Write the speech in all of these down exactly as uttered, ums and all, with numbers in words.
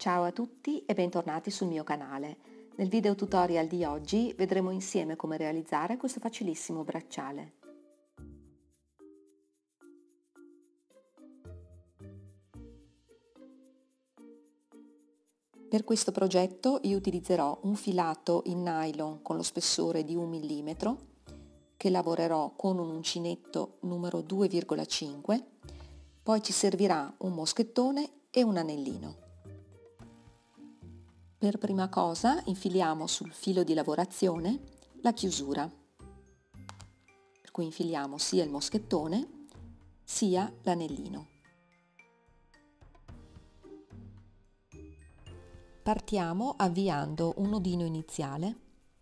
Ciao a tutti e bentornati sul mio canale. Nel video tutorial di oggi vedremo insieme come realizzare questo facilissimo bracciale. Per questo progetto io utilizzerò un filato in nylon con lo spessore di un millimetro che lavorerò con un uncinetto numero due virgola cinque, poi ci servirà un moschettone e un anellino. Per prima cosa infiliamo sul filo di lavorazione la chiusura, per cui infiliamo sia il moschettone sia l'anellino. Partiamo avviando un nodino iniziale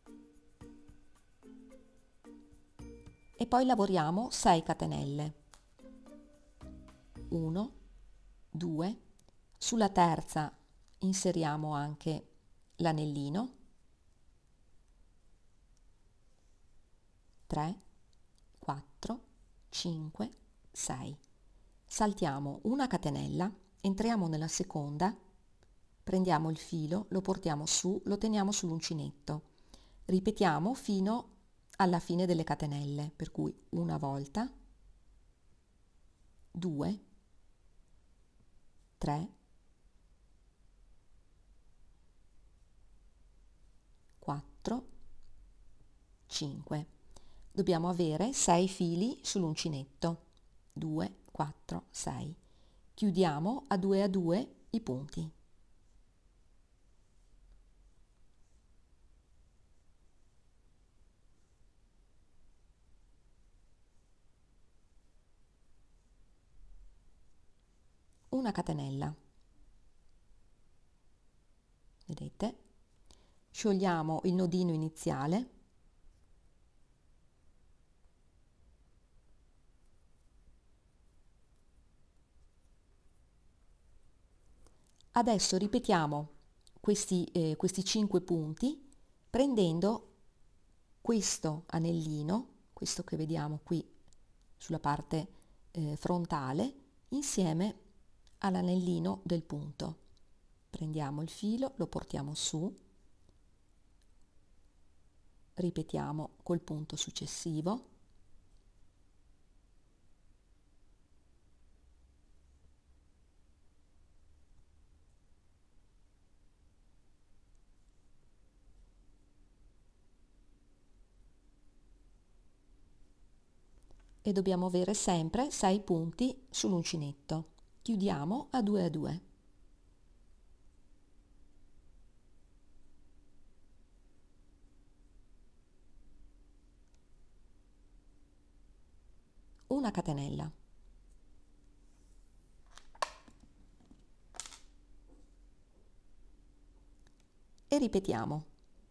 e poi lavoriamo sei catenelle. uno, due, sulla terza inseriamo anche l'anellino, tre, quattro, cinque, sei. Saltiamo una catenella, entriamo nella seconda, prendiamo il filo, lo portiamo su, lo teniamo sull'uncinetto. Ripetiamo fino alla fine delle catenelle, per cui una volta, due, tre, quattro, cinque. Dobbiamo avere sei fili sull'uncinetto. due, quattro, sei. Chiudiamo a due a due i punti. Una catenella. Vedete? Sciogliamo il nodino iniziale. Adesso ripetiamo questi, eh, questi cinque punti prendendo questo anellino, questo che vediamo qui sulla parte eh, frontale, insieme all'anellino del punto. Prendiamo il filo, lo portiamo su, ripetiamo col punto successivo, e dobbiamo avere sempre sei punti sull'uncinetto. Chiudiamo a due a due. Una catenella. E ripetiamo.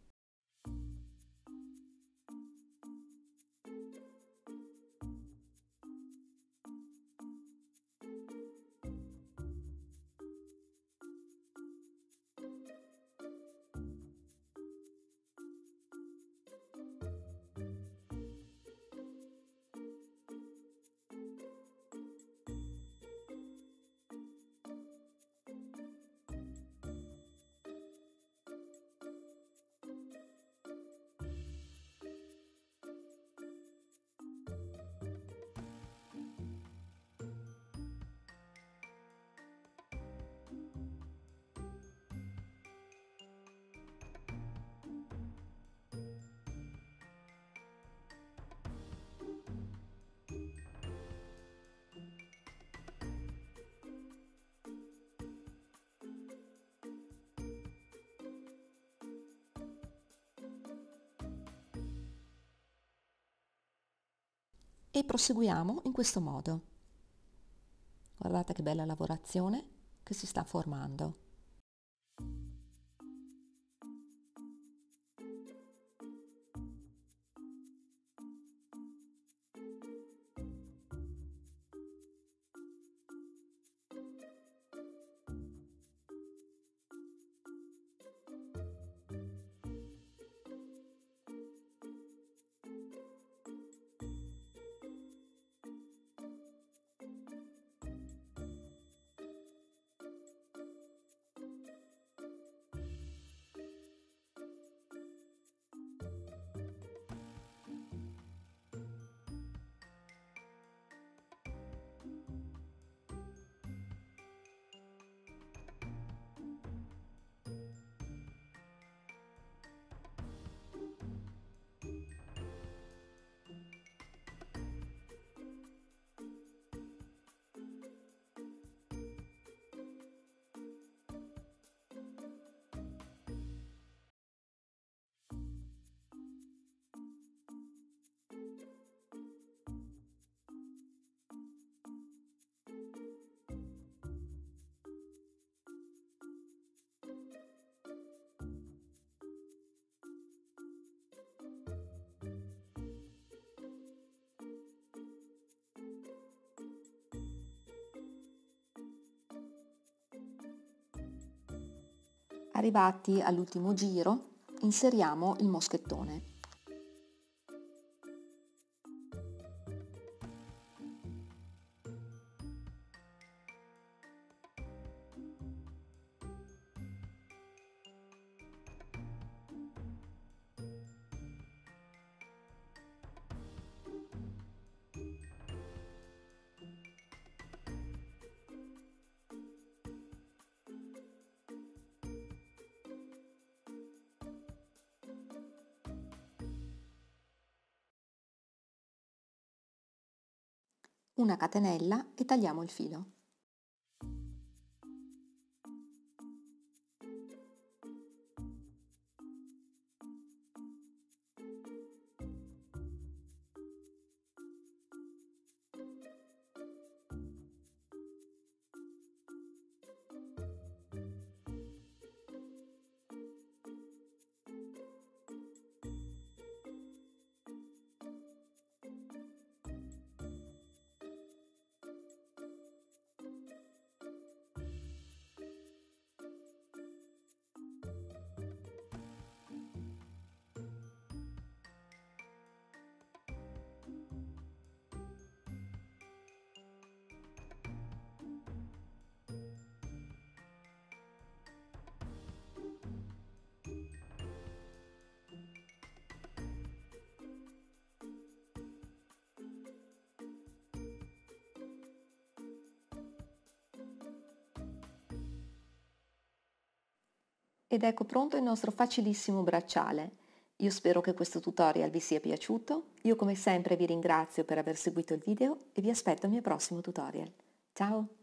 E proseguiamo in questo modo. Guardate che bella lavorazione che si sta formando. Arrivati all'ultimo giro, inseriamo il moschettone. Una catenella e tagliamo il filo. Ed ecco pronto il nostro facilissimo bracciale. Io spero che questo tutorial vi sia piaciuto. Io come sempre vi ringrazio per aver seguito il video e vi aspetto al mio prossimo tutorial. Ciao!